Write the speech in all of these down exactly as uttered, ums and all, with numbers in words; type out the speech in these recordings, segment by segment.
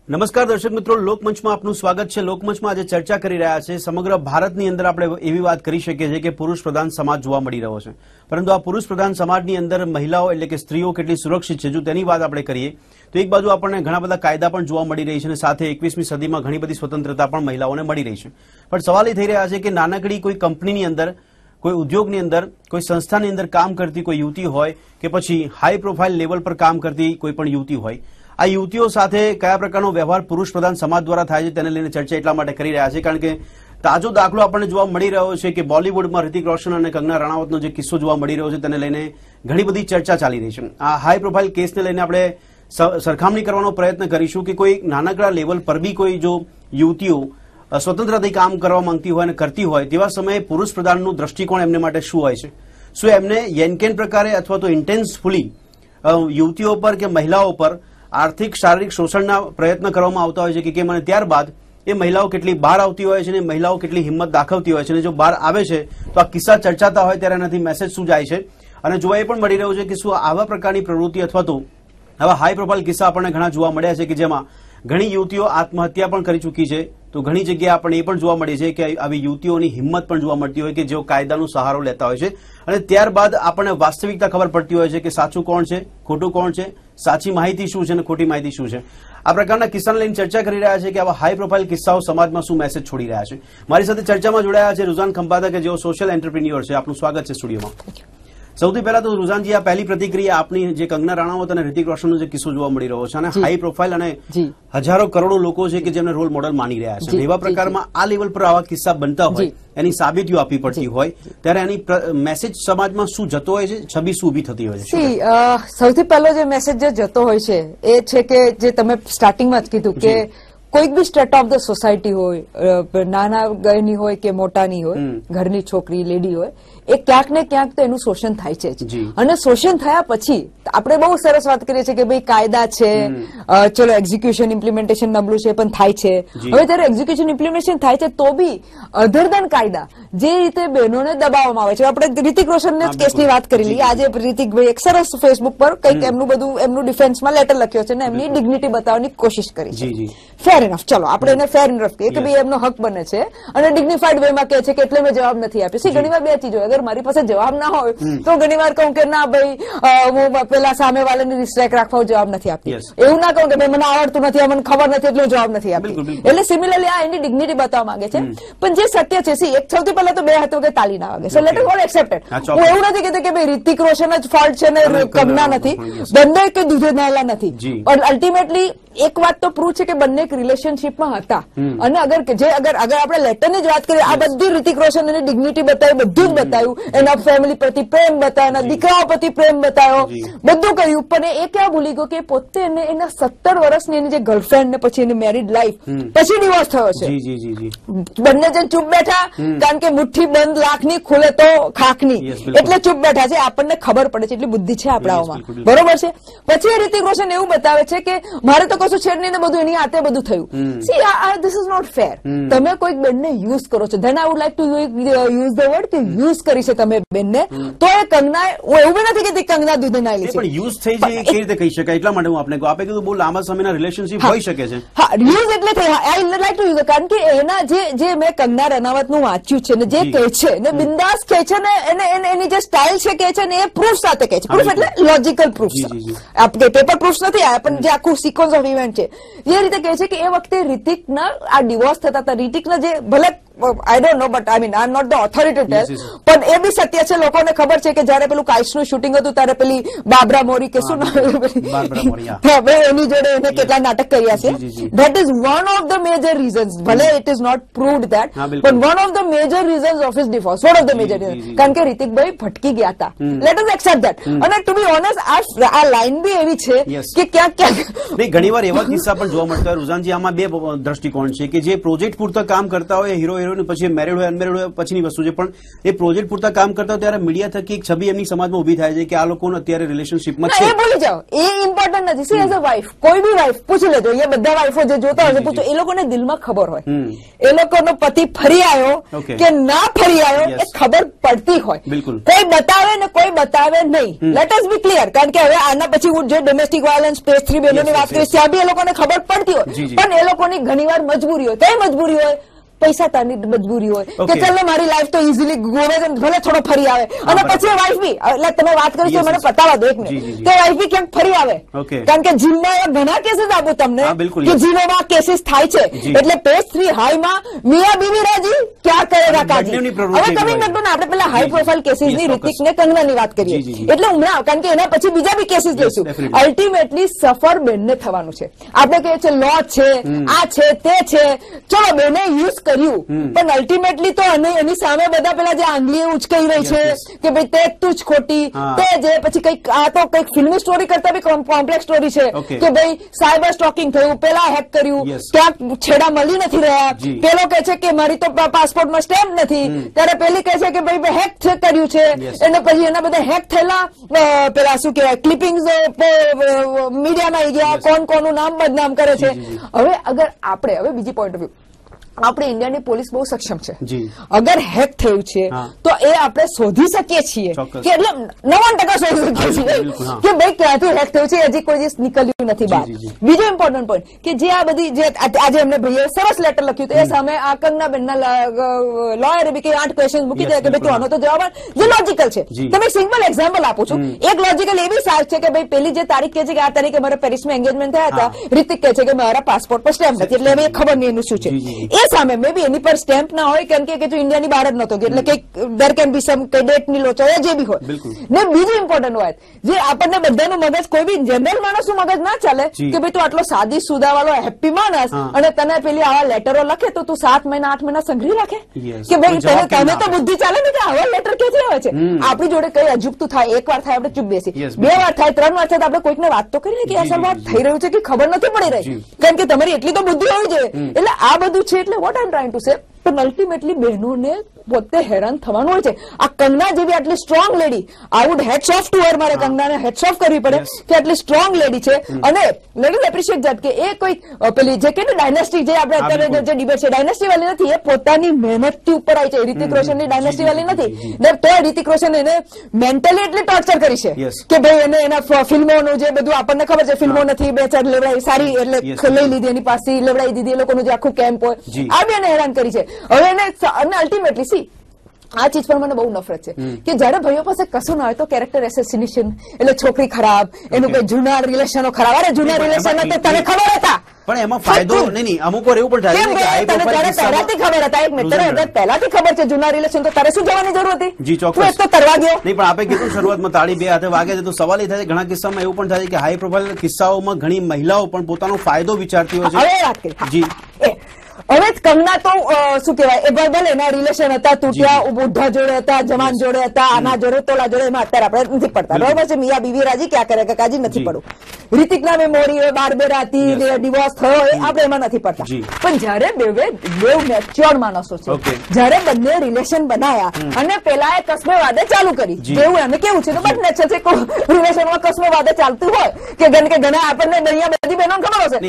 નમસ્કાર દર્શક મિત્રો, લોકમંચમાં આપનું સ્વાગત છે। લોકમંચમાં આજે ચર્ચા કરી રહ્યા છે સમગ્ર ભારતની અંદર આપણે એવી વાત કરી શકીએ છીએ કે પુરુષ પ્રધાન સમાજ જોવા મળી રહ્યો છે, પરંતુ આ પુરુષ પ્રધાન સમાજની અંદર મહિલાઓ એટલે કે સ્ત્રીઓ કેટલી સુરક્ષિત છે, જો તેની વાત આપણે કરીએ તો એક બાજુ આપણને ઘણા બધા કાયદા પણ જોવા મળી રહી છે અને સાથે એકવીસમી સદીમાં ઘણી બધી સ્વતંત્રતા પણ મહિલાઓને મળી રહી છે। પણ સવાલ એ થઈ રહ્યા છે કે નાનકડી કોઈ કંપનીની અંદર, કોઈ ઉદ્યોગની અંદર, કોઈ સંસ્થાની અંદર કામ કરતી કોઈ યુવતી હોય કે પછી હાઈ પ્રોફાઇલ લેવલ પર કામ કરતી કોઈ પણ યુવતી હોય, આ યુવતીઓ સાથે કયા પ્રકારનો વ્યવહાર પુરુષ પ્રધાન સમાજ દ્વારા થાય છે તેને લઈને ચર્ચા એટલા માટે કરી રહ્યા છે કારણ કે તાજો દાખલો આપણને જોવા મળી રહ્યો છે કે બોલિવૂડમાં ઋતિક રોશન અને કંગના રણાવતનો જે કિસ્સો જોવા મળી રહ્યો છે તેને લઈને ઘણી બધી ચર્ચા ચાલી રહી છે। આ હાઈ પ્રોફાઇલ કેસને લઈને આપણે સરખામણી કરવાનો પ્રયત્ન કરીશું કે કોઈ નાનકડા લેવલ પર બી કોઈ જો યુવતીઓ સ્વતંત્રતાથી કામ કરવા માંગતી હોય અને કરતી હોય તેવા સમયે પુરુષ પ્રધાનનું દ્રષ્ટિકોણ એમને માટે શું હોય છે, શું એમને યેનકેન પ્રકારે અથવા તો ઇન્ટેન્સફુલી યુવતીઓ પર કે મહિલાઓ પર આર્થિક શારીરિક શોષણના પ્રયત્ન કરવામાં આવતા હોય છે કે કેમ, અને ત્યારબાદ એ મહિલાઓ કેટલી બહાર આવતી હોય છે અને મહિલાઓ કેટલી હિંમત દાખવતી હોય છે અને જો બહાર આવે છે તો આ કિસ્સા ચર્ચાતા હોય ત્યારે એનાથી મેસેજ શું જાય છે અને જોવા એ પણ મળી રહ્યું છે કે શું આવા પ્રકારની પ્રવૃત્તિ અથવા તો આવા હાઈ પ્રોફાઇલ કિસ્સા આપણને ઘણા જોવા મળ્યા છે કે જેમાં ઘણી યુવતીઓ આત્મહત્યા પણ કરી ચૂકી છે, તો ઘણી જગ્યાએ આપણને એ પણ જોવા મળે છે કે આવી યુવતીઓની હિંમત પણ જોવા મળતી હોય કે જેઓ કાયદાનો સહારો લેતા હોય છે અને ત્યારબાદ આપણને વાસ્તવિકતા ખબર પડતી હોય છે કે સાચું કોણ છે, ખોટું કોણ છે, સાચી માહિતી શું છે અને ખોટી માહિતી શું છે। આ પ્રકારના કિસ્સાને લઈને ચર્ચા કરી રહ્યા છે કે આવા હાઈ પ્રોફાઇલ કિસ્સાઓ સમાજમાં શું મેસેજ છોડી રહ્યા છે। મારી સાથે ચર્ચામાં જોડાયા છે રુઝાન ખંભાતા કે જેઓ સોશિયલ એન્ટરપ્રિન્યોર છે। આપનું સ્વાગત છે સ્ટુડિયોમાં। સૌથી પહેલા તો રુઝાનજી, આ પહેલી પ્રતિક્રિયા આપની જે કંગના રણાવત અને ઋતિક રોશનનો જે કિસ્સો જોવા મળી રહ્યો છે અને હાઈ પ્રોફાઇલ અને હજારો કરોડો લોકો છે કે જેમને રોલ મોડલ માની રહ્યા છે, એવા પ્રકારમાં આ લેવલ પર આવા કિસ્સા બનતા હોય, એની સાબિતીઓ આપવી પડતી હોય ત્યારે એની મેસેજ સમાજમાં શું જતો હોય છે, છબી શું ઉભી થતી હોય છે? સૌથી પહેલો જે મેસેજ જે જતો હોય છે એ છે કે જે તમે સ્ટાર્ટિંગમાં જ કીધું કે કોઈક બી સ્ટેટ ઓફ ધ સોસાયટી હોય, નાના ગયની હોય કે મોટાની હોય, ઘરની છોકરી લેડી હોય, એ ક્યાંક ને ક્યાંક તો એનું શોષણ થાય છે જ। અને શોષણ થયા પછી આપણે બહુ સરસ વાત કરીએ છીએ કે ભાઈ કાયદા છે, ચલો એક્ઝિક્યુશન ઇમ્પ્લિમેન્ટેશન નબળું છે પણ થાય છે। હવે ત્યારે એક્ઝિક્યુશન ઇમ્પ્લિમેન્ટેશન થાય છે તો બી અધર દેન કાયદા જે રીતે બહેનોને દબાવવામાં આવે છે, આપણે રિતિક રોશનને જ કેસની વાત કરી લઈએ। આજે રિતિકભાઈ એક સરસ ફેસબુક પર કંઈક એમનું બધું એમનું ડિફેન્સમાં લેટર લખ્યો છે અને એમની ડિગ્નિટી બતાવવાની કોશિશ કરી છે। ફેર ઇનફ, ચલો આપણે એને ફેર ઇનફ કહીએ કે ભાઈ એમનો હક બને છે અને ડિગ્નિફાઈડ વેમાં કહે છે કે એટલે મેં જવાબ નથી આપ્યો। ઘણી વાર બે ચીજ હોય, અગર મારી પાસે જવાબ ના હોય તો ઘણી વાર કહું કે ના ભાઈ હું પેલા સામે વાળાને રિસ્ટ્રેક્ટ રાખવા જવાબ નથી આપતી, એવું ના કહું કે ભાઈ મને આવડતું નથી, મને ખબર નથી એટલે જવાબ નથી આપતી। એટલે સિમિલરલી આ એની ડિગ્નિટી બતાવવા માંગે છે, પણ જે સત્ય છે સી એક સૌથી પહેલા તો બે હતો કે તાલી ના વાગે, so let it all accepted. હું એવું નથી કહેતી કે ભાઈ રિતિક રોશન જ ફોલ્ટ છે ને કંગના નથી, બંને કે દૂધે નહેલા નથી, પણ અલ્ટિમેટલી એક વાત તો પ્રૂવ છે કે બંને એક રિલેશનશીપમાં હતા અને અગર જે અગર અગર આપણે લેટરની જ વાત કરીએ, આ બધી રિતિક રોશન એની ડિગ્નિટી બતાવી, બધું જ બતાવ્યું, એના ફેમિલી પ્રતિ પ્રેમ બતાવ્યો, એના દીકરાઓ પ્રતિ પ્રેમ બતાવ્યો, બધું કર્યું, પણ એ ક્યાં ભૂલી ગયો કે પોતે એને એના સત્તર વર્ષની એની જે ગર્લફ્રેન્ડ ને પછી એની મેરિડ લાઈફ પછી ડિવોર્સ થયો છે। બંને જણ ચૂપ બેઠા કારણ કે મુઠ્ઠી બંધ લાખની ખુલે તો ખાખની, એટલે ચૂપ બેઠા છે। આપણને ખબર પડે છે એટલી બુદ્ધિ છે આપણાઓમાં, બરોબર છે। પછી રિતિક રોશન એવું બતાવે છે કે મારે તો કશું છેડ નહીં ને બધું એની હાથે બધું થયું। See this is not fair, તમે કોઈક બેનને યુઝ કરો છો, then I would like to use the word કે યુઝ કરી છે તમે બેનને, તો એ કંગના, હું એવું નથી કહેતી કંગના દૂધે નાલી છે, પણ યુઝ થઈ જાય કેવી રીતે કહી શકાય એટલા માટે હું આપને કહું, આપે કીધું બહુ લાંબા સમયના રિલેશનશિપ હોઈ શકે છે। હા, યુઝ એટલે થઈ, આઈ લાઈક ટુ યુઝ, કારણ કે એના જે જે મેં કંગના રનાવતનું વાંચ્યું છે ને જે કહે છે ને બિંદાસ કહે છે ને એને એની જે સ્ટાઇલ છે કહે છે ને એ પ્રૂફ સાથે કહે છે, પ્રૂફ એટલે લોજિકલ પ્રૂફ, આપણે પેપર પ્રૂફ નથી આયા પણ જે આખું સિક્વન્સ ઓફ ઇવેન્ટ છે એ રીતે કહે છે કે એ વખતે રિતિકના આ ડિવોર્સ થતા હતા, રિતિકના જે ભલે I don't know but I mean I am not the authority to tell, પણ એ બી સત્ય છે, લોકોને ખબર છે કે જયારે પેલું કાઇટ્સનું શૂટિંગ હતું ત્યારે પેલી બાબરા મોરી કે શું એની જોડે એને કેટલા નાટક કર્યા છે। That is one of the major reasons, ભલે it is not proved that, પણ one of the major reasons of his divorce, one of the major reason, કારણ કે રિતિકભાઈ ભટકી ગયા હતા, લેટ અસ એક્સેપ્ટ ધેટ। અને ટુ બી ઓનેસ્ટ આ લાઈન બી એવી છે કે ક્યાંક ક્યાંક ઘણી વાર એવા કિસ્સા પણ જોવા મળતા હોય રુઝાનજી, આમાં બે દ્રષ્ટિકોણ છે કે જે પ્રોજેક્ટ પૂરતા કામ કરતા હોય હીરો હોય ને પછી મેરિડ હોય અનમેરિડ હોય પછીની વસ્તુ છે, પણ એ પ્રોજેક્ટ પૂરતા કામ કરતા હોય ત્યારે મીડિયા થકી એક છબી એમની સમાજમાં ઉભી થાય છે કે આ લોકો અત્યારે રિલેશનશીપમાં છે. ભૂલી જાઓ, એ ઇમ્પોર્ટન્ટ નથી. સી એઝ અ વાઇફ, કોઈ બી વાઇફ પૂછી લેજો, એ બધા વાઇફો જે જોતા હશે પૂછો, એ લોકોને દિલમાં ખબર હોય એ લોકોનો પતિ ફરી આવ્યો કે ના ફરી આવ્યો એ ખબર પડતી હોય. બિલકુલ. કોઈ બતાવે ને કોઈ બતાવે નહીં. લેટ અસ બી ક્લિયર, કારણ કે હવે આના પછી હું જે ડોમેસ્ટિક વાયલન્સ પેજ થ્રી બહેનોની વાત કરીશ ત્યાં બી એ લોકોને ખબર પડતી હોય, પણ એ લોકોની ઘણીવાર મજબૂરી હોય. કઈ મજબૂરી હોય? પૈસા તાની મજબૂરી હોય કે ચાલો મારી લાઈફ તો ઇઝીલી ગોવે છે, ભલે થોડો ફરી આવે, અને પછી વાઇફ બી, એટલે તમે વાત કરી છે મને પતાવા દો એક મિનિટ, કે વાઇફ બી ક્યાંક ફરી આવે, કારણ કે જીમમાં એવા ઘણા કેસીસ આપું તમને કે જીનોમાં કેસીસ થાય છે. એટલે પેજ થ્રી હાઈમાં મિયા બીવી રાજી ક્યાં કરેગા કાજી. હવે કમિંગ બેક ટુ આપણે પેલા હાઈ પ્રોફાઇલ કેસીસ ની ઋતિક ને કંગનાની વાત કરીએ એટલે હમણાં, કારણ કે એના પછી બીજા બી કેસીસ લઈશું. અલ્ટિમેટલી સફર બેનને થવાનું છે. આપણે કહીએ છીએ લો છે, આ છે, તે છે, ચલો બેને યુઝ કર્યું, પણ અલ્ટિમેટલી તો એની સામે બધા પેલા જે આંગળી ઉચકાઈ રહી છે કે ભાઈ તે તું જ ખોટી, તે જે પછી કઈક આ તો કઈક ફિલ્મી સ્ટોરી કરતા બી કોમ્પ્લેક્સ સ્ટોરી છે કે ભાઈ સાયબર સ્ટોકિંગ થયું, પેલા હેક કર્યું, ક્યાંક છેડા મળી નથી રહ્યા, પેલો કહે છે કે મારી તો પાસપોર્ટમાં સ્ટેમ્પ નથી, ત્યારે પેલી કહે છે કે ભાઈ હેક કર્યું છે, અને પછી એના બધા હેક થયેલા પેલા શું કહેવાય ક્લિપિંગ્સ મીડિયામાં આવી ગયા, કોણ કોનું નામ બદનામ કરે છે. હવે અગર આપણે હવે બીજી પોઈન્ટ ઓફ વ્યૂ, આપણે ઇન્ડિયાની પોલીસ બહુ સક્ષમ છે. અગર હેક થયું છે તો એ આપણે શોધી શકીએ છીએ કે એટલે નવ્વાણું ટકા શોધી શકીએ છીએ કે ભાઈ ક્યાંથી હેક થયું છે, હજી કોઈ દિવસ નીકળ્યું નથી બહાર. બીજો ઇમ્પોર્ટન્ટ પોઈન્ટ કે જે આ બધી જે આજે એમને ભાઈએ સરસ લેટર લખ્યું હતું એ સામે આ કંગના બેનના લોયરે બી કે આઠ ક્વેશ્ચન મૂકી દે કે ભાઈ તું આનો તો જવાબ જે લોજિકલ છે. તમે સિમ્પલ એક્ઝામ્પલ આપું છું. એક લોજિકલ એ બી સાચ છે કે ભાઈ પેલી જે તારીખ કહે છે કે આ તારીખે મારા પેરિસમાં એંગેજમેન્ટ થયા હતા, રિતિક કહે છે કે મારા પાસપોર્ટ પર સ્ટેમ્પ નથી, એટલે હવે ખબર નહીં એનું શું છે. એ સામે મે બી એની પર સ્ટેમ્પ ના હોય કેમ કે ઇન્ડિયાની બહાર જ નતો, એટલે કે દેર કેન બી સમ ડેટ ની લોચો જે બી હોય. ને બીજું ઇમ્પોર્ટન્ટ વાત જે આપણને બધાનું મગજ, કોઈ બી જનરલ માણસનું મગજ ના ચાલે કે ભાઈ તું આટલો સાદી સુદા વાળો હેપી માણસ અને તને પેલી આવા લેટરો લખે તો તું સાત મહિના આઠ મહિના સંઘરી રાખે કે ભાઈ તને તો બુદ્ધિ ચાલે ને કે આવા લેટર ક્યાંથી આવે છે. આપણી જોડે કઈ અજુગતું થાય, એક વાર થાય આપણે ચૂપ બેસી, બે વાર થાય, ત્રણ વાર થાય તો આપણે કોઈકને વાત તો કરીએ કે અસલ વાત થઈ રહ્યું છે કે ખબર નથી પડી રહી, કારણ કે તમારી એટલી તો બુદ્ધિ હોવી જોઈએ. એટલે આ બધું છે. એટલે what I am trying to say, પણ અલ્ટિમેટલી બહેનોને પોતે હેરાન થવાનું હોય છે. આ કંગના જેવી આટલી strong lady, I would hats off to her, મારે કંગનાને હેડ્સ ઓફ કરવી પડે કે આટલી સ્ટ્રોંગ લેડી છે. અને લેટ એપ્રિશિએટ ધેટ કે એ કોઈ પેલી જે કે ડાયનેસ્ટી જે આપણે અત્યારે જે ડિબેટ છે ડાયનેસ્ટી વાળી નથી, એ પોતાની મહેનતથી ઉપર આવી છે. રિતિક રોશનની ડાયનેસ્ટી વાળી નથી, તો રિતિક રોશન એને મેન્ટલી એટલી ટોર્ચર કરી છે કે ભાઈ એને એના ફિલ્મોનું જે બધું આપણને ખબર છે, ફિલ્મો નથી બે ચાર લેવડાવી સારી એટલે લઈ લીધી એની પાસે લેવડાવી દીધી, એ લોકોનું જે આખું કેમ્પ હોય આ બી એને હેરાન કરી છે. હવે એને અને અલ્ટિમેટલી સી આ ચીજ પર મને બહુ નફરત છે કે જયારે ભાઈઓ પાસે કશું ના હોય તો કેરેક્ટર એસેસિનેશન, એટલે છોકરી ખરાબ, એનું કઈ જૂના રિલેશનો ખરાબ. અરે જૂના રિલેશન હતા તને ખબર હતા, પણ એમાં ફાયદો નહીં, અમુક વાર એવું પણ થાય તને પહેલાથી ખબર હતા. એક મિનિટ, તને પહેલાથી ખબર છે જૂના રિલેશન, તો તારે શું જવાની જરૂર હતી? જી ચોક્કસ, તો તરવા ગયો નહીં. પણ આપણે કીધું શરૂઆતમાં તાળી બે હાથે વાગે છે, તો સવાલ એ થાય ઘણા કિસ્સામાં એવું પણ થાય કે હાઈ પ્રોફાઇલ કિસ્સાઓમાં ઘણી મહિલાઓ પણ પોતાનો ફાયદો વિચારતી હોય છે. હવે વાત કરી જી હવે કંગના તો શું કહેવાય એ ભલે એના રિલેશન હતા, તૂટ્યા, બુઢા જોડે હતા, જવાન જોડે હતા, આના જોડે તોલા જોડે, એમાં અત્યારે આપણે નથી પડતા. બરોબર છે, મિયા બીવી રાજી ક્યાં કરે કે કાજી નથી પડવું. રિતિકના મેમોરી બાર બે રાતી ડિવોર્સ થયો એ આપણે એમાં નથી પડતા. પણ જયારે બે બે મેચ્યોર માણસો છે, જયારે બંને રિલેશન બનાયા અને પેલા એ કસ્મે વાદે ચાલુ કરી, જેવું એમને કેવું છે તો બસ નેચર છે રિલેશનમાં કસ્મે વાદે ચાલતું હોય કે ઘણા આપણને બધી બહેનો ખબર હશે,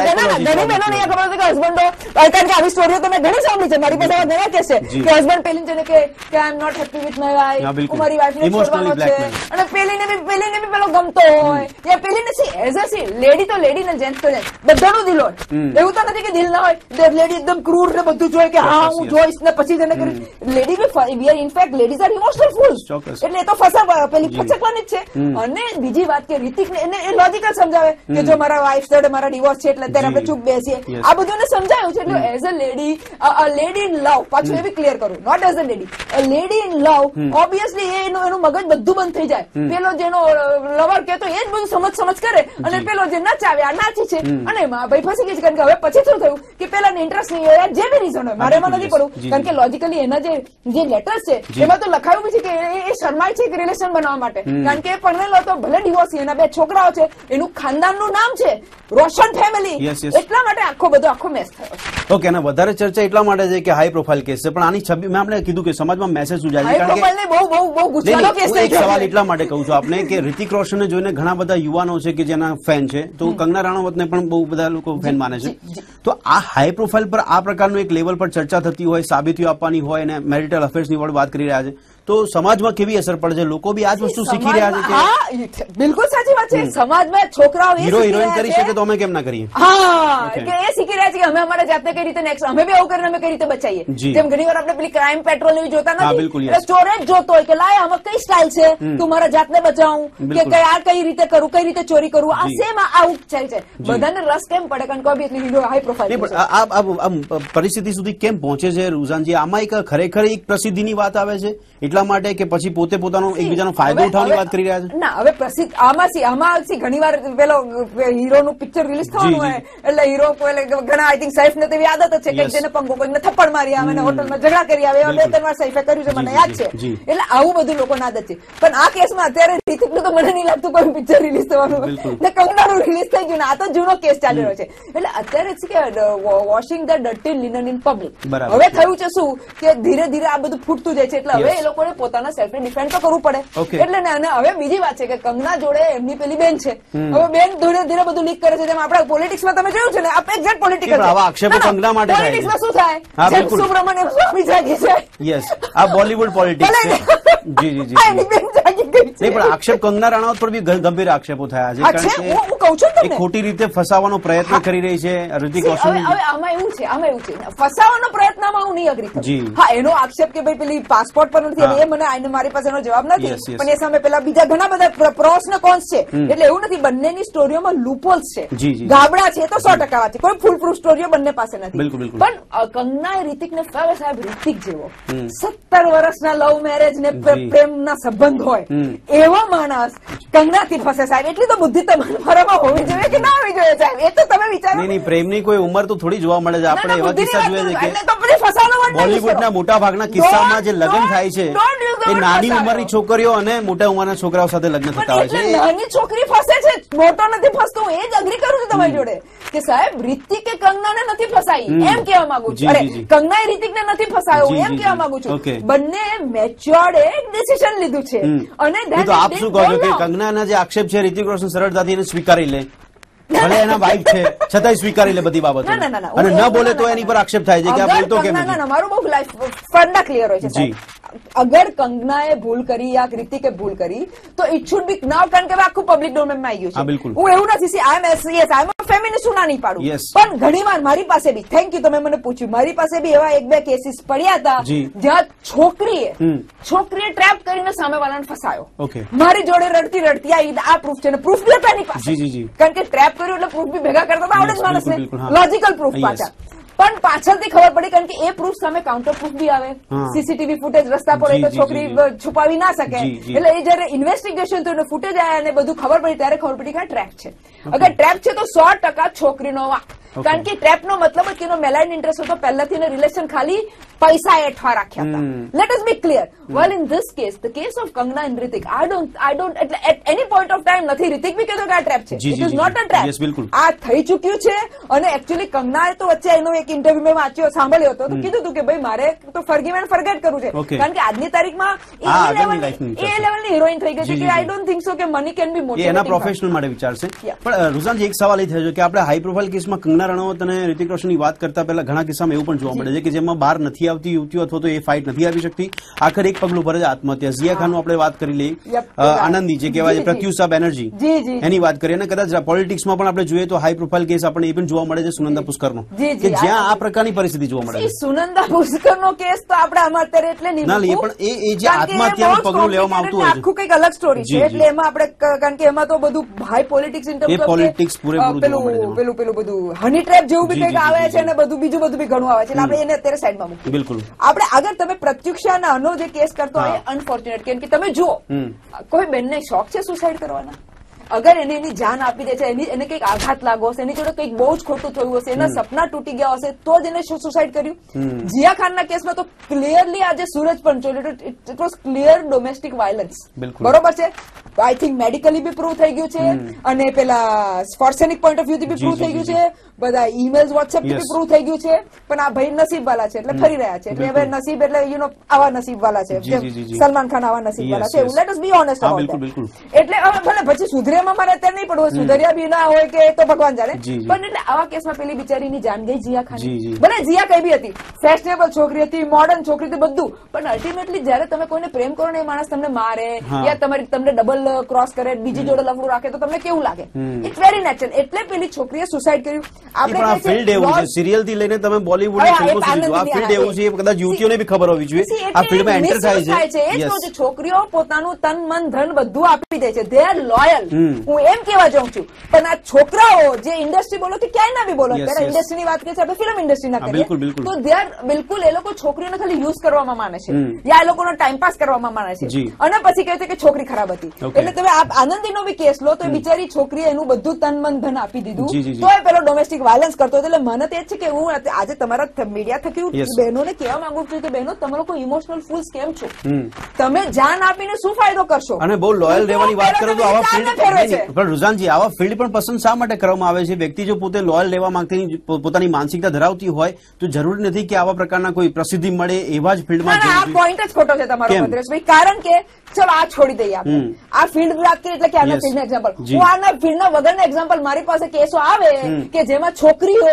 ઘણી બહેનો નહીં ખબર હશે કે હસબન્ડો, કારણ કે આવી સ્ટોરીઓ તો મેં ઘણી સાંભળી છે, મારી પાસે ઘણા કેસ છે કે હસબન્ડ પેલી જઈને કે I am not happy with my wife, મારી વાઇફને છોડવાનો છે, અને પેલીને બી પેલીને બી પેલો ગમતો હોય, યા પેલીને see as a see lady તો લેડી ને જેન્ટ્સ તો જેન્ટ્સ બધાનું દિલ હોય. એવું તો નથી કે દિલ ના હોય, લેડી એકદમ ક્રૂર ને બધું જોઈએ કે હા હું જોઈશ ને પછી જઈને કરીશ. લેડી બી we are in fact ladies are emotional fools, એટલે એ તો ફસા પેલી ફસકવાની જ છે. અને બીજી વાત કે રિતિક ને એને એ લોજિકલ સમજાવે કે જો મારા વાઇફ જોડે મારા ડિવોર્સ છે એટલે અત્યારે આપણે ચૂપ બેસીએ, આ બધું એને સમજાયું છે. એટલે as a lady, a lady in love, પાછું એ બી ક્લિયર કરું, not as a lady, a lady in love, obviously એનું એનું મગજ બધું બંધ થઈ જાય. પેલો જેનો લવર કહેતો એ જ બધું સમજ સમજ કરે, અને પેલો જે નચાવે આ નાચી છે, અને એમાં ભાઈ ફસી ગઈ છે. કારણ કે હવે પછી શું થયું કે પેલાને ઇન્ટરેસ્ટ નહીં હોય, જે બી રીઝન હોય, મારે એમાં નથી પડવું, કારણ કે લોજિકલી એના જે જે લેટર્સ છે એમાં તો લખાયું બી છે કે એ શરમાય છે એક રિલેશન બનાવવા માટે, કારણ કે પરણેલો તો ભલે ડિવોર્સ, એના બે છોકરાઓ છે, એનું ખાનદાનનું નામ છે, રોશન ફેમિલી, એટલા માટે આખો બધો આખો મેસ થયો. ઓકે, અને વધારે ચર્ચા એટલા માટે છે કે હાઈ પ્રોફાઇલ કેસ છે, પણ આની છબી મેં આપણે કીધું કે સમાજમાં મેસેજ શું જાય છે, કારણ કે બહુ બહુ બહુ ગુસ્સાનો કેસ થઈ ગયો. સવાલ એટલા માટે કહું છું આપને કે રિતિક રોશનને જોઈને ઘણા બધા યુવાનો છે કે જેના ફેન છે, તો કંગના રાણાવતને પણ બહુ બધા લોકો ફેન માને છે. તો આ હાઈ પ્રોફાઇલ પર આ પ્રકારનું એક લેવલ પર ચર્ચા થતી હોય, સાબિતીઓ આપવાની હોય અને મેરિટલ અફેર્સની પણ વાત કરી રહ્યા છે, તો સમાજમાં કેવી અસર પડે છે? લોકો બી આ જ વસ્તુ શીખી રહ્યા છે કે બિલકુલ સાચી વાત છે. સમાજમાં છોકરાઓ હીરો હિરોઈન કરી શકે તો અમે કેમ ના કરીએ? હા, કે એ શીખી રહ્યા છે કે અમે અમારા જાતને કઈ રીતે નેક્સ્ટ અમે બી આવું કરીને અમે કઈ રીતે બચાઈએ. જેમ ઘણી વાર આપણે પેલી ક્રાઇમ પેટ્રોલ એવી જોતા નથી, ચોરે જ જોતો હોય કે લાય આમાં કઈ સ્ટાઇલ છે, તું મારા જાતને બચાવું કે કઈ આ કઈ રીતે કરું, કઈ રીતે ચોરી કરું, આ સેમ આવું થાય છે. બધાને રસ કેમ પડે? કારણ કે કોઈ બી એટલી હીરો હાઈ પ્રોફાઇલ પરિસ્થિતિ સુધી કેમ પહોંચે છે રુઝાનજી? આમાં એક ખરેખર એક પ્રસિદ્ધિની વાત આવે છે એટલા માટે કે પછી પોતે પોતાનો એકબીજાનો ફાયદો ઉઠાવવાની વાત કરી રહ્યા છે? ના, હવે પ્રસિદ્ધ આમાં આમાં ઘણી વાર પેલો હીરોનું પિક્ચર રિલીઝ થવાનું હોય એટલે હીરો ઘણા આઈ થિંક સૈફ ને તેવી આદત છે કે જેને પંગો કોઈને થપ્પડ મારી આવે, હોટલમાં ઝઘડા કરી આવે, બે ત્રણ વાર સૈફે કર્યું છે, મને યાદ છે. એટલે આવું બધું લોકોની આદત છે. પણ આ કેસમાં અત્યારે રિતિકનું તો મને નહીં લાગતું કોઈ પિક્ચર રિલીઝ થવાનું, ને કંગનાનું રિલીઝ થઈ ગયું ને આ તો જૂનો કેસ ચાલી રહ્યો છે. એટલે અત્યારે છે કે washing the dirty linen in public. હવે થયું છે શું કે ધીરે ધીરે આ બધું ફૂટતું જાય છે, એટલે હવે એ લોકોને પોતાના સેલ્ફ ડિફેન્ડ તો કરવું પડે. એટલે ને હવે બીજી વાત છે કે કંગના જોડે એમની પેલી બેન છે, હવે બેન ધીરે ધીરે બધું લીક કરે છે. જેમ આપણા પોલિટિક્સમાં તમે જોયું છે ને, આ એક્ઝેક્ટ પોલિટિકલ આક્ષેપો કંગના માટે થાય. પોલિટિક્સમાં શું થાય? સુબ્રમણ્યમ સ્વામી જાગી છે. યસ, આ બોલિવૂડ પોલિટિક્સ છે. જી જી જી. નહીં, પણ આક્ષેપ કંગના રાણાવત પર બી ગંભીર આક્ષેપો થયા છે, કારણ કે હું કહું છું એ ખોટી રીતે ફસાવવાનો પ્રયત્ન કરી રહી છે ઋતિક રોશન. હવે આમાં એવું છે, આમાં એવું છે, ફસાવાનો પ્રયત્નમાં હું નહીં અગ્રી કરું. હા, એનો આક્ષેપ કે ભાઈ પેલી પાસપોર્ટ પર નથી, એ મને આઈને મારી પાસે એનો જવાબ નથી, પણ એ સામે પેલા બીજા ઘણા બધા પ્રોસ ને કોન્સ છે. એટલે એવું નથી, બંનેની સ્ટોરીઓમાં લૂપહોલ્સ છે, ગાબડા છે, તો સો ટકા વાત છે. કોઈ ફૂલ પ્રૂફ સ્ટોરીઓ બંને પાસે નથી. પણ કંગના રિતિકને ફાવે સાહેબ, રિતિક જેવો સત્તર વર્ષના લવ મેરેજ ને પ્રેમના સંબંધ હોય એવો માણસ કંગનાથી ફસે સાહેબ, એટલી તો બુદ્ધિ તમારામાં હોવી જોઈએ કે ના હોવી જોઈએ સાહેબ? એ તો તમે વિચારો. નહીં, પ્રેમની કોઈ ઉંમર તો થોડી જોવા મળે છે. આપણે એવા કિસ્સા જોઈએ છે કે બોલિવૂડના મોટા ભાગના કિસ્સામાં જે લગ્ન થાય છે એ નાની ઉંમરની છોકરીઓ અને મોટા ઉંમરના છોકરાઓ સાથે લગ્ન થતા હોય છે. નાની છોકરી ફસે છે, મોટો નથી ફસતો. હું એ જ અગ્રી કરું છું તમારી જોડે કે સાહેબ રિતિકે કંગનાને નથી ફસાઈ એમ કહેવા માંગુ છું. અરે, કંગનાએ રિતિકને નથી ફસાયો એમ કહેવા માંગુ છું. બંને મેચ્યોર્ડ એક ડિસિઝન લીધું છે. અને આપ શું કહો છો કે કંગનાના જે આક્ષેપ છે રિતિક રોશન સરળતાથી એને સ્વીકારી લે, ભલે એના વાઇફ છે છતાંય સ્વીકારી લે બધી બાબતો, અને ન બોલે તો એની પર આક્ષેપ થાય છે કે આ બોલતો કેમ નથી? મારું બહુ લાઈફ ફંડા ક્લિયર હોય છે. અગર કંગનાએ ભૂલ કરી યા રિતિકે ભૂલ કરી તો ઇટ શુડ બી નાવ, કારણ કે આખું પબ્લિક ડોમેનમાં આવી ગયું છે. હું એવું નથી આઈ એમ યસ આઈ એમ ફેમિનિસ્ટ, હું ના નહીં પાડું, પણ ઘણી વાર મારી પાસે બી, થેન્ક યુ તમે મને પૂછ્યું, મારી પાસે બી એવા એક બે કેસીસ પડ્યા હતા જ્યાં છોકરીએ છોકરીએ ટ્રેપ કરીને સામેવાળાને ફસાયો. મારી જોડે રડતી રડતી આવી, આ પ્રૂફ છે ને પ્રૂફ બી હતા એની પાસે, કારણ કે ટ્રેપ કર્યું એટલે પ્રૂફ બી ભેગા કરતા હતા આવડે જ માણસને, લોજિકલ પ્રૂફ પાછા. પણ પાછળથી ખબર પડી, કારણ કે એ પ્રૂફ સામે કાઉન્ટર પ્રૂફ બી આવે, સીસીટીવી ફૂટેજ રસ્તા પર તો છોકરી છુપાવી ના શકે. એટલે એ જયારે ઇન્વેસ્ટિગેશન થયું, ફૂટેજ આવ્યા અને બધું ખબર પડી, ત્યારે ખબર પડી કે આ ટ્રેપ છે. અગર ટ્રેપ છે તો સો ટકા છોકરીનો વાંક, કારણ કે ટ્રેપનો મતલબ જ એનો મેલાઇન ઇન્ટરેસ્ટ હતો, પહેલાથી એને રિલેશન ખાલી પૈસા એઠવા રાખ્યા હતા. Let us be clear. Well in this case, the case of Kangana and Hrithik, I don't I don't એટલે at any point of time નથી રિતિક બી કહેતો કે આ ટ્રેપ છે. It is not a trap. આ થઈ ચુક્યું છે. અને એકચ્યુઅલી કંગનાએ તો વચ્ચે એનો એક ઇન્ટરવ્યુ મેં વાંચ્યો, સાંભળ્યો હતો, તો કીધું હતું કે ભાઈ મારે તો ફરગીવ એન્ડ ફરગેટ કરવું છે, કારણ કે આજની તારીખમાં એ લેવલની હિરોઈન થઈ ગઈ છે કે આઈ ડોન્ટ થિંક સો કે મની કેન બી મોટિવેટિંગ. એના પ્રોફેશનલ માટે વિચાર છે. પણ રુઝાનજી, એક સવાલ એ થયો કે આપણે હાઈ પ્રોફાઇલ કેસમાં કંગના રાણાવત અને રિતિક રોશનની વાત કરતા પહેલા ઘણા કિસ્સામાં એવું પણ જોવા મળે છે કે જેમાં બહાર નથી આવતી યુવતીઓ અથવા તો એ ફાઇટ નથી આવી શકતી, આખર એક પગલું ભરે છે આત્મહત્યા. ઝિયા ખાનનું આપણે વાત કરી લઈએ, આનંદી જે કહેવાય છે પ્રત્યુષા બેનર્જી, એની વાત કરીએ, અને કદાચ પોલિટિક્સમાં પણ આપણે જોઈએ તો હાઈ પ્રોફાઇલ કેસ આપણને એ પણ જોવા મળે છે સુનંદા પુષ્કરનો, કે જ્યાં આ પ્રકારની પરિસ્થિતિ જોવા મળે છે. સુનંદા પુષ્કરનો કેસ તો આપણે આમાં અત્યારે એટલે નહીં, ના પણ એ જે આત્મહત્યાનું પગલું લેવામાં આવતું હોય છે આખું કંઈક અલગ સ્ટોરી છે. એટલે એમાં આપણે, કારણ કે એમાં તો બધું high politics in terms of politics પૂરેપૂરું પેલું પેલું પેલું બધું હની ટ્રેપ જેવું બી કંઈક આવે છે, અને બધું બીજું બધું બી ઘણું આવે છે. એટલે આપણે એને અત્યારે સાઈડમાં મૂકીએ. બિલકુલ. આપણે આગળ તમે પ્રત્યુક્ષા અને અનો જે કેસ કરતો હોય અનફોર્ચ્યુનેટ, કેમ કે તમે જુઓ કોઈ બેનને શોખ છે સુસાઇડ કરવાના, અગર એને એની જાન આપી દે છે, એની એને કંઈક આઘાત લાગો હશે, એની જોડે કંઈક બહુ જ ખોટું થયું હશે, એના સપના તૂટી ગયા હશે, તો જ એને સુસાઇડ કર્યું. જિયા ખાનના કેસમાં તો ક્લિયરલી આજે Suraj Pancholi, it was clear domestic violence, બરોબર છે. આઈ થિંક મેડિકલી બી પ્રૂવ થઈ ગયું છે અને પેલા ફોર્સેનિક પોઈન્ટ ઓફ વ્યૂ થી બી પ્રૂવ થઈ ગયું છે, બધા ઈમેલ્સ વોટ્સએપ થી બી પ્રૂવ થઈ ગયું છે. પણ આ ભાઈ નસીબ વાળા છે એટલે ફરી રહ્યા છે. એટલે હવે નસીબ એટલે યુ નો આવા નસીબ વાળા છે, સલમાન ખાન આવા નસીબ વાળા છે. Let us be honest about that. એટલે હવે ભલે પછી સુધરેમાં મારે અત્યારે નહીં પડવું, સુધર્યા બી ના હોય કે તો ભગવાન જાણે. પણ એટલે આવા કેસમાં પેલી બિચારીની જાન ગઈ જીયા ખાન. ભલે જીયા કઈ બી હતી, ફેશનેબલ છોકરી હતી, મોડર્ન છોકરી હતી, બધું. પણ અલ્ટિમેટલી જયારે તમે કોઈને પ્રેમ કરો ને એ માણસ તમને મારે યા તમારી તમને ડબલ ક્રોસ કરે, બીજી જોડે લફડું રાખે તો તમને કેવું લાગે? It's very natural. એટલે પેલી છોકરીએ સુસાઇડ કર્યું. આપણે ફિલ્ડ એવું છે, સિરિયલ થી લઈને તમે બોલીવુડ ફિલ્મો સુધી આ ફિલ્ડ એવું છે, કદાચ યુવતીઓને બી ખબર હોવી જોઈએ આ ફિલ્ડમાં એન્ટર થાય છે. એ જ છોકરીઓ પોતાનું તન મન ધન બધું આપી દે છે. They are loyal. હું એમ કેવા જાઉં છું. પણ આ છોકરાઓ જે ઇન્ડસ્ટ્રી બોલો કે ક્યાંય ના બી બોલો, ત્યારે ઇન્ડસ્ટ્રીની વાત કરીએ આપણે ફિલ્મ ઇન્ડસ્ટ્રી ના કરીએ તો દે આર બિલકુલ એ લોકો છોકરીઓને ખાલી યુઝ કરવામાં માને છે યા એ લોકોનો ટાઈમપાસ કરવામાં માને છે અને પછી કહે છે કે છોકરી ખરાબ હતી. એટલે તમે આનંદીનો બી કેસ લો તો બિચારી છોકરીએ એનું બધું તન મન ધન આપી દીધું તો એ પેલો ડોમેસ્ટિક વાયલન્સ કરતો. એટલે મને તો એ છે કે હું આજે તમારા મીડિયા થકી બહેનોને કહેવા માંગુ છું કે બહેનો તમે લોકો ઇમોશનલ ફૂલ્સ કેમ છો? તમે જાન આપીને શું ફાયદો કરશો? અને બહુ લોયલ રહેવાની વાત કરો તો આવા ફિલ્ડ પણ રુઝાનજી આવા ફિલ્ડ પણ પસંદ શા માટે કરવામાં આવે છે? વ્યક્તિ જો પોતે લોયલ રહેવા માંગતી પોતાની માનસિકતા ધરાવતી હોય તો જરૂરી નથી કે આવા પ્રકારના કોઈ પ્રસિદ્ધિ મળે એવા જ ફિલ્ડમાં. આ પોઈન્ટ જ ખોટો છે તમારો ભદ્રેશભાઈ. કારણ કે ચલો આ છોડી દઈએ આપણે, આ ફિલ્ડ વાત કરીએ એટલે કે આના ફિલ્ડના એક્ઝામ્પલ. હું આના ફિલ્ડના વગરના એક્ઝામ્પલ મારી પાસે કેસો આવે કે જેમાં છોકરીઓ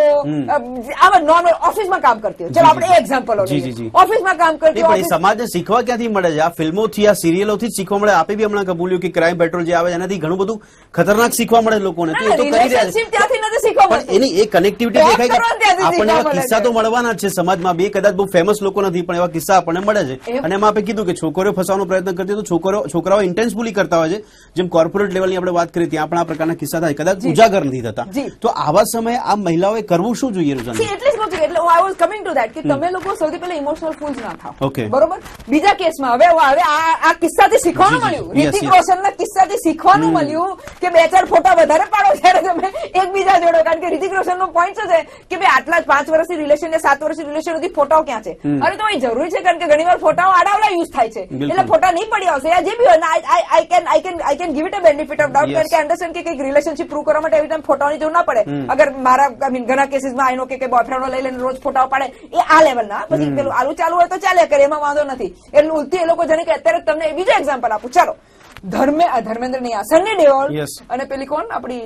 આવા નોર્મલ ઓફિસમાં કામ કરતી હોય. ચલો આપણે એ એક્ઝામ્પલ ઓફિસમાં કામ કરતી હોય. સમાજને શીખવા ક્યાંથી મળે છે? આ ફિલ્મોથી આ સિરિયલોથી જ શીખવા મળે. આપે બી હમણાં કબૂલ્યું કે ક્રાઇમ પેટ્રોલ જે આવે એનાથી ઘણું બધું ખતરનાક શીખવા મળે લોકોને. તો એ તો કરી રહ્યા છે ત્યાંથી નથી શીખવા મળે. એની એ કનેક્ટિવિટી દેખાય કે આપણને એવા કિસ્સા તો મળવાના જ છે સમાજમાં. બે કદાચ બહુ ફેમસ લોકો નથી પણ એવા કિસ્સા આપણને મળે છે. અને એમાં આપણે કીધું કે છોકરીઓ ફસાવાનો પ્રયત્ન કરતી તો છોકરો છોકરાઓ ઇન્ટેન્સફુલી કરતા હોય છે. જેમ કોર્પોરેટ લેવલની આપણે વાત કરીએ ત્યાં પણ આ પ્રકારના કિસ્સા થાય, કદાચ ઉજાગર નથી થતા. તો આવા સમયે આ મહિલાઓએ કરવું શું જોઈએ? એટલે જ કહું છું એટલે I was coming to that કે તમે લોકો સૌથી પહેલા ઇમોશનલ ફૂલ્સ ના થાઓ. બરોબર. બીજા કેસમાં હવે હવે આ કિસ્સાથી શીખવાનું મળ્યું, રિતિક રોશનના કિસ્સાથી શીખવાનું મળ્યું કે બે ચાર ફોટા વધારે પાડો ત્યારે તમે એકબીજા જોડો. કારણ કે રિતિક રોશનનો પોઈન્ટ શું છે કે ભાઈ આટલા પાંચ વર્ષની રિલેશન ને સાત વર્ષની રિલેશન સુધી ફોટાઓ ક્યાં છે? અરે તો એ જરૂરી છે કારણ કે ઘણી વાર ફોટાઓ આડાવડા યુઝ થાય છે એટલે ફોટા નહીં પડી આવશે યા જે બી હોય. I can I can I can give it a benefit of doubt કારણ કે અન્ડરસ્ટેન્ડ કે કંઈક રિલેશનશીપ પ્રૂવ કરવા માટે એવી ટાઈમ ફોટાની જરૂર ના પડે. અગર મારા આઈ મીન ઘણા કેસીસમાં આઈ નો કે બોયફ્રેન્ડો લઈ લઈને રોજ ફોટાઓ પાડે એ આ લેવલના. પછી પેલું આલુ ચાલુ હોય તો ચાલે કરે, એમાં વાંધો નથી. એટલે ઉલટી એ લોકો જાણે કે અત્યારે તમને બીજો એક્ઝામ્પલ આપું. ચાલો ધર્મે ધર્મેન્દ્ર નહીં આ સન્ની દેઓલ અને પેલી કોણ આપડી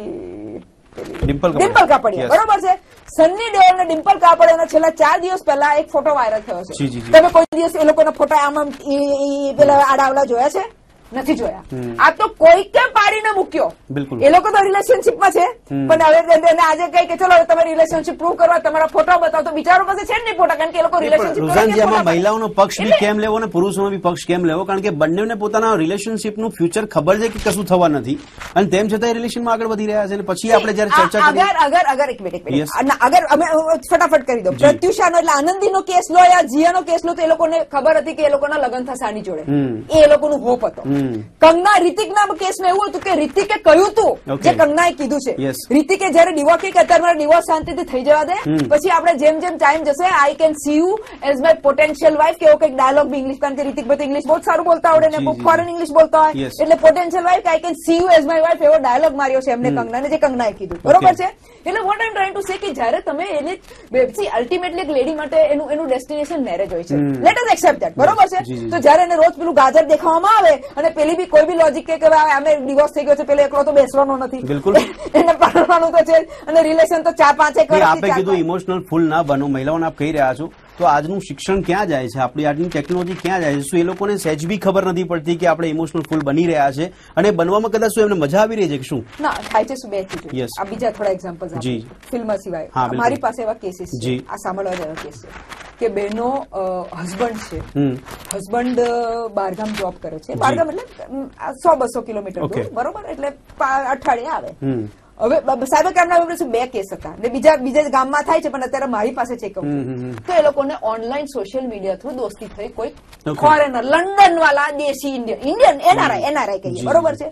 ડિમ્પલ કાપડિયા. બરોબર છે. સન્ની દેઓલ અને ડિમ્પલ કાપડિયાના છેલ્લા ચાર દિવસ પહેલા એક ફોટો વાયરલ થયો છે. તમે કોઈ દિવસ એ લોકોના ફોટા આમ આમ પેલા આડાવડા જોયા છે? નથી જોયા. આ તો કોઈ કેમ પાડીને મૂક્યો. એ લોકો તો રિલેશનશીપમાં છે પણ હવે આજે કઈ કે ચલો તમે રિલેશનશીપ પ્રૂવ કરવા તમારા ફોટા બતાવો તો બિચારો પાસે છે જ નહીં ફોટા. કારણ કે એ લોકો રિલેશનશીપ મહિલાઓનો પક્ષ બી કેમ લેવો અને પુરુષોનો બી પક્ષ કેમ લેવો? કારણ કે બંનેને પોતાના રિલેશનશીપનું ફ્યુચર ખબર છે કે કશું થવા નથી અને તેમ છતાં રિલેશનમાં આગળ વધી રહ્યા છે. અને પછી આપણે જયારે ચર્ચા કરીએ અગર અગર એક મિનિટ અગર અમે ફટાફટ કરી દો. પ્રત્યુષાનો એટલે આનંદીનો કેસ લો યા જીયાનો કેસ લો તો એ લોકોને ખબર હતી કે એ લોકોના લગ્ન થશે આની જોડે. એ લોકોનું હોપ હતો. કંગના રિતિકના કેસમાં એવું હતું કે રિતિકે કહ્યું હતું જે કંગનાએ કીધું છે. રિતિકે જયારે ડિવોર્સ કે અત્યારે મારા ડિવોર્સ શાંતિથી થઈ જવા દે, પછી આપણે જેમ જેમ ટાઈમ જશે I can see you as my potential wife કે એવો કંઈક ડાયલોગ બી ઇંગ્લિશ. કારણ કે રિતિક બધું ઇંગ્લિશ બહુ સારું બોલતા આવડે ને બહુ ફોરેન ઇંગ્લિશ બોલતા હોય એટલે potential wife I can see you as my wife એવો ડાયલોગ માર્યો છે એમને કંગનાને, જે કંગનાએ કીધું. બરોબર છે. એટલે what I am trying to say કે જયારે તમે એને સી અલ્ટિમેટલી એક લેડી માટે એનું એનું ડેસ્ટિનેશન મેરેજ હોય છે. Let us accept that. બરોબર છે. તો જયારે એને રોજ પેલું ગાજર દેખાવામાં આવે અને પેલી બી કોઈ બી લોજિક કે અમે ડિવોર્સ થઈ ગયો છે પેલો એકલો તો બેસવાનો નથી, બિલકુલ એને પાડવાનું તો છે અને રિલેશન તો ચાર પાંચ એક વર્ષ. આપે કીધું ઇમોશનલ ફૂલ ના બનો, મહિલાઓને આપ કહી રહ્યા છો. તો આજનું શિક્ષણ ક્યાં જાય છે? આપણી આજની ટેકનોલોજી ક્યાં જાય છે? શું એ લોકોને સહેજ બી ખબર નથી પડતી કે આપણે ઇમોશનલ ફૂલ બની રહ્યા છે અને બનવામાં કદાચ શું એમને મજા આવી રહી છે કે શું? ના થાય છે શું બે ચીજો. આ બીજા થોડા એક્ઝામ્પલ્સ આપું ફિલ્મ સિવાય. મારી પાસે એવા કેસીસ છે, આ સાંભળવા જેવા કેસ છે કે બેનો હસબન્ડ છે, હસબન્ડ બહારગામ જોબ કરે છે. બહારગામ એટલે સો બસો કિલોમીટર દૂર. બરોબર. એટલે અઠવાડિયે આવે. હવે સાયબર ક્રાઇમના બે કેસ હતા ને બીજા બીજા ગામમાં થાય છે પણ અત્યારે મારી પાસે છે કહું તો એ લોકોને ઓનલાઈન સોશિયલ મીડિયા થ્રુ દોસ્તી થઈ કોઈ ફોરેનર લંડન વાળા દેશી ઇન્ડિયન ઇન્ડિયન એનઆરઆઈ એનઆરઆઈ કહીએ. બરોબર છે.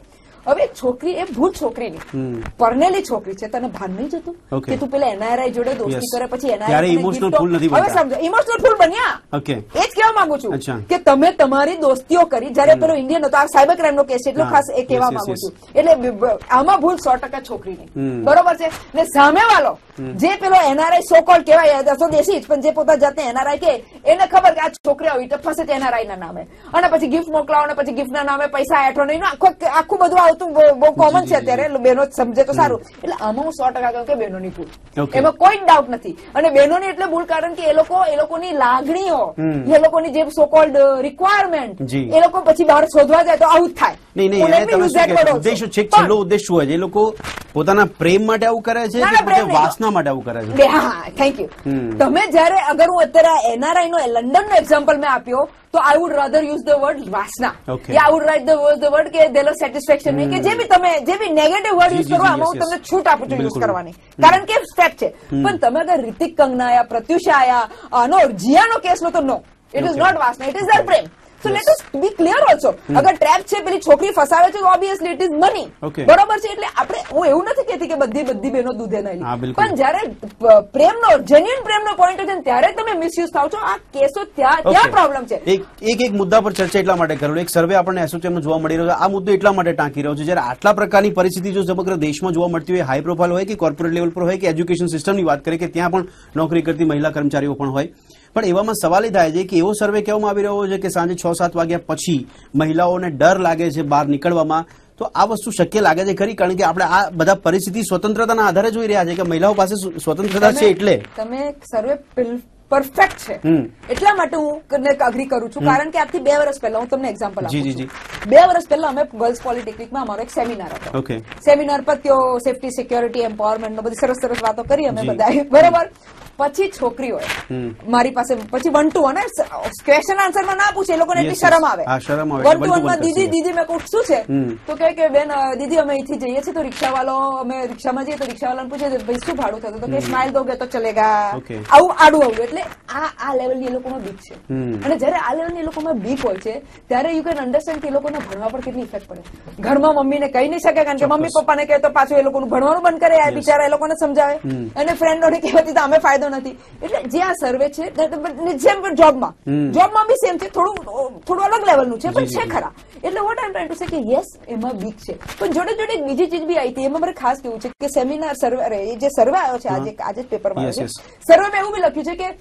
હવે છોકરી એ ભૂલ છોકરીની પરણેલી છોકરી છે, તને ભાન નહીં જતું કે તું પેલા એનઆરઆઈ જોડે દોસ્તી કરે પછી એનઆરઆઈ ઇમોશનલ ફૂલ નથી હવે સમજો ઇમોશનલ ફૂલ બન્યા. એ જ કહેવા માંગુ છું કે તમે તમારી દોસ્તીઓ કરી. જયારે પેલો ઇન્ડિયન હતો, આ સાયબર ક્રાઇમ નો કેસ છે એટલો ખાસ એ કહેવા માંગુ છું. એટલે આમાં ભૂલ સો ટકા છોકરીની, બરોબર છે. ને સામે વાળો જે પેલો એનઆરઆઈ સો કોલ કહેવાય દસો દેશી જ, પણ જે પોતા જાતે એનઆરઆઈ કે એને ખબર કે આ છોકરી આવી તો ફસે એનઆરઆઈ ના નામે, અને પછી ગિફ્ટ મોકલાવો અને પછી ગિફ્ટ ના નામે પૈસા હેઠો નહીં, આખું આખું બધું આવતું બહુ કોમન છે અત્યારે. બહેનો સમજે તો સારું. એટલે આમાં હું સો ટકા કહું કે બહેનોની ભૂલ, એમાં કોઈ ડાઉટ નથી. અને બહેનોની એટલે ભૂલ કારણ કે એ લોકો એ લોકોની લાગણીઓ, એ લોકોની જે સો કોલ્ડ રિક્વાયરમેન્ટ એ લોકો પછી બહાર શોધવા જાય તો આવું જ થાય. નહીં નહીં ઉદ્દેશ છે, છેલ્લો ઉદ્દેશ શું હોય છે? એ લોકો પોતાના પ્રેમ માટે આવું કરે છે કે વાસના માટે આવું કરે છે? હા, થેન્ક યુ. તમે જયારે અગર હું અત્યારે એનઆરઆઈ નો લંડન નો એક્ઝામ્પલ મેં આપ્યો તો I would rather use the word વાસના, યા I would write the word કે દેર સેટિસ્ફેક્શન નહીં, કે જે બી તમે જે બી નેગેટિવ વર્ડ યુઝ કરો આમાં હું તમને છૂટ આપું છું યુઝ કરવાની, કારણ કે ફેક્ટ છે. પણ તમે અગર રિતિક કંગના આયા, પ્રત્યુષા આયા, આનો જીયાનો કેસ લો તો નો, ઇટ ઇઝ નોટ વાસના, ઇટ ઇઝ ધેર પ્રેમ. So let us be clear also. અગર ટ્રેપ છે, પેલી છોકરી ફસાવે છે તો ઓબ્વિયસલી ઇટ ઇઝ મની, બરોબર છે. એટલે આપણે હું એવું નથી કહેતી કે બધી બધી બહેનો દૂધે નહીં, પણ જયારે પ્રેમનો જેન્યુઇન પ્રેમનો પોઈન્ટ છે ત્યારે તમે મિસયુઝ થાવ છો. આ કેસો ત્યાં ત્યાં પ્રોબ્લેમ છે. એક એક મુદ્દા પર ચર્ચા એટલા માટે કરેલો, એક સર્વે આપણને એસોસિએશનમાં જોવા મળી રહ્યો છે. આ મુદ્દો એટલા માટે ટાંકી રહ્યો છે જયારે આટલા પ્રકારની પરિસ્થિતિ જો સમગ્ર દેશમાં જોવા મળતી હોય, હાઈ પ્રોફાઇલ હોય કે કોર્પોરેટ લેવલ પર હોય કે એજ્યુકેશન સિસ્ટમની વાત કરીએ કે ત્યાં પણ નોકરી કરતી મહિલા કર્મચારીઓ પણ હોય, પણ એવામાં સવાલ એ થાય છે કે એવો સર્વે કહેવામાં આવી રહ્યો છે કે સાંજે છ સાત વાગ્યા પછી મહિલાઓને ડર લાગે છે બહાર નીકળવામાં. તો આ વસ્તુ શક્ય લાગે છે ખરી? કારણ કે આપણે આ બધા પરિસ્થિતિ સ્વતંત્રતાના આધારે જોઈ રહ્યા છે કે મહિલાઓ પાસે સ્વતંત્રતા છે. એટલે તમે સર્વે પરફેક્ટ છે એટલા માટે હું અગ્રી કરું છું, કારણ કે આજથી બે વર્ષ પહેલા હું તમને એક્ઝામ્પલ આપું છું. બે વર્ષ પહેલા અમે ગર્લ્સ પોલિટેકનિકમાં અમારો એક સેમિનાર હતો. સેમિનાર પર તેઓ સેફટી, સિક્યોરિટી, એમ્પાવરમેન્ટ બધી સરસ સરસ વાતો કરી અમે બધા, બરોબર. પછી છોકરીઓ મારી પાસે પછી વન ટુ વન ક્વેશ્ચન આન્સરમાં ના પૂછે, એ લોકોને એટલી શરમ આવે. વન ટુ વન માં દીદી દીદી મેં કહું શું છે તો કહે કે બેન દીદી અમે અહીંથી જઈએ છીએ તો રિક્ષાવાળો, અમે રિક્ષામાં જઈએ તો રિક્ષાવાળાને પૂછે ભાઈ શું ભાડું થતું, તો કે સ્માઇલ દોગે તો ચલેગા, આવું આડું આવું. એટલે આ આ લેવલની એ લોકોમાં બીક છે. અને જયારે આ લેવલની એ લોકોમાં બીક હોય છે ત્યારે યુ કેન અન્ડરસ્ટેન્ડ કે એ લોકોને ભણવા પર કેટલી ઇફેક્ટ પડે. ઘરમાં મમ્મીને કહી નહીં શકે કારણ કે મમ્મી પપ્પાને કહે તો પાછું એ લોકોનું ભણવાનું બંધ કરે, આ બિચારા એ લોકોને સમજાવે, અને ફ્રેન્ડોને કહેવાથી અમે ફાયદો નથી. એટલે જે આ સર્વે છે જેમ જોબમાં જોબમાં બી સેમ છે, થોડું થોડું અલગ લેવલનું છે પણ છે ખરા. એટલે what I am trying to say કે યસ એમાં બીક છે, પણ જોડે જોડે બીજી ચીજ બી આવી હતી. એમાં મારે ખાસ કેવું છે કે સેમિનાર સર્વે જે સર્વે આવ્યો છે આજે આજે પેપરમાં આવ્યો છે, સર્વેમાં એવું બી લખ્યું છે કે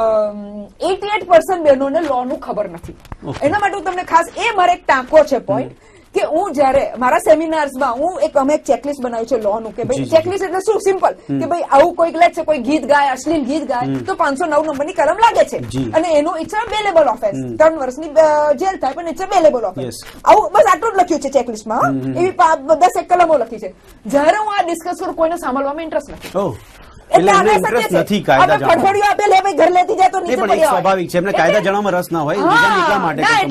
એટી એટ પર્સન્ટ બહેનોને લો નું ખબર નથી. એના માટે હું તમને ખાસ એ મારે એક ટાંકો છે પોઈન્ટ કે હું જયારે મારા સેમિનાર્સમાં હું એક અમે એક ચેકલિસ્ટ બનાવ્યું છે લો નું, કે ભાઈ ચેકલિસ્ટ એટલે શું સિમ્પલ કે ભાઈ આવું કોઈક લે છે, કોઈ ગીત ગાય, અશ્લીલ ગીત ગાય તો પાંચસો નવ નંબરની કલમ લાગે છે, અને એનું ઇટ્સ અ બેલેબલ ઓફેન્સ, ત્રણ વર્ષની જેલ થાય પણ ઇટ્સ અ બેલેબલ ઓફેન્સ. આવું બસ આટલું જ લખ્યું છે ચેકલિસ્ટમાં, એવી દસ એક કલમો લખી છે. જયારે હું આ ડિસ્કસ કરું કોઈને સાંભળવામાં ઇન્ટરેસ્ટ નથી. સ્વાભાવિક છે, એમને કાયદા જાણવામાં રસ ના હોય એટલા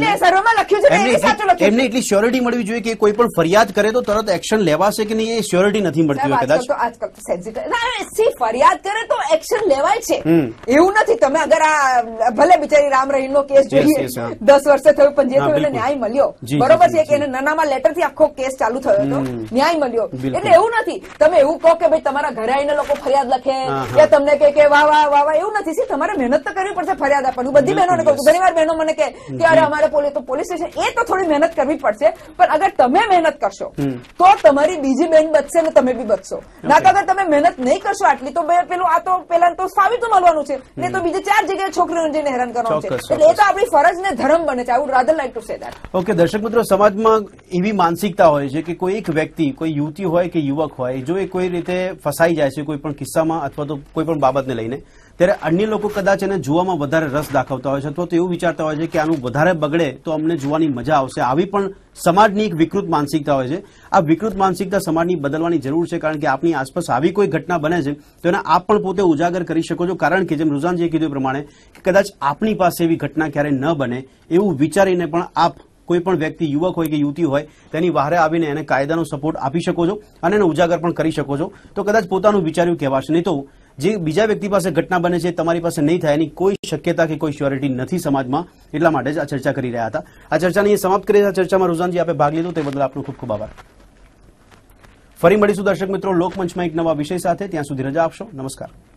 માટે એમને એટલી શ્યોરિટી મળવી જોઈએ કે કોઈ પણ ફરિયાદ કરે તો તરત એક્શન લેવાશે કે નહીં, એ શ્યોરિટી નથી મળતી હોય કદાચ. આજકાલ તો સેન્સિટિવ ફરિયાદ કરે તો એક્શન લેવાય છે એવું નથી. તમે અગર આ ભલે બિચારી રામ રહીમ નો કેસ જોઈએ, દસ વર્ષે થયું પણ જે થયું એને ન્યાય મળ્યો, બરોબર છે, કે એને નાનામાં લેટર થી આખો કેસ ચાલુ થયો હતો, ન્યાય મળ્યો. એટલે એવું નથી તમે એવું કહો કે ભાઈ તમારા ઘરે આવીને લોકો ફરિયાદ લખે કે તમને કે વાહ વાહ વાહ વાહ, એવું નથી. તમારે મહેનત તો કરવી પડશે ફરિયાદ આપવાની. બધી બહેનોને કહું છું, ઘણી વાર બહેનો મને કે અરે અમારે પોલીસ તો પોલીસ સ્ટેશન, એ તો થોડી મહેનત કરવી પડશે, પણ અગર તમે મહેનત કરશો તો તમારી બીજી બહેન બચશે ને તમે બી બચશો. ના તો અગર તમે મહેનત નહીં કરશો આટલી તો પેલું આ તો પેલા તો ફાવી તો મળવાનું છે ને, તો બીજે ચાર જગ્યાએ છોકરીઓને જઈને હેરાન કરવાનું છે. એટલે એ તો આપણી ફરજ ને ધર્મ બને છે. I would rather like to say that. Okay, દર્શક મિત્રો, સમાજમાં એવી માનસિકતા હોય છે કે કોઈ એક વ્યક્તિ, કોઈ યુવતી હોય કે યુવક હોય, જો એ કોઈ રીતે ફસાઈ જાય છે કોઈ પણ કિસ્સામાં અથવા તો કોઈ પણ બાબતને લઈને, ત્યારે અન્ય લોકો કદાચ એને જોવામાં વધારે રસ દાખવતા હોય છે અથવા તો એવું વિચારતા હોય છે કે આનું વધારે બગડે તો અમને જોવાની મજા આવશે. આવી પણ સમાજની એક વિકૃત માનસિકતા હોય છે. આ વિકૃત માનસિકતા સમાજની બદલવાની જરૂર છે, કારણ કે આપની આસપાસ આવી કોઈ ઘટના બને છે તો એને આપ પણ પોતે ઉજાગર કરી શકો છો. કારણ કે જેમ રુઝાનજીએ કીધું એ પ્રમાણે કે કદાચ આપની પાસે એવી ઘટના ક્યારે ન બને એવું વિચારીને પણ આપ કોઈ પણ વ્યક્તિ, યુવક હોય કે યુવતી હોય, તેની વહારે આવીને એને કાયદાનો સપોર્ટ આપી શકો છો અને એને ઉજાગર પણ કરી શકો છો. તો કદાચ પોતાનું વિચાર્યું કહેવાશે. નહીં તો જે બીજા વ્યક્તિ પાસે ઘટના બને છે તમારી પાસે નહીં થાય એની કોઈ શક્યતા કે કોઈ શ્યોરિટી નથી સમાજમાં. એટલા માટે જ આ ચર્ચા કરી રહ્યા હતા. આ ચર્ચાને સમાપ્ત કરી. ચર્ચામાં રુઝાનજી આપે ભાગ લીધો તે બદલ આપનો ખૂબ ખૂબ આભાર. ફરી મળીશું દર્શક મિત્રો લોકમંચમાં એક નવા વિષય સાથે. ત્યાં સુધી રજા આપશો. નમસ્કાર.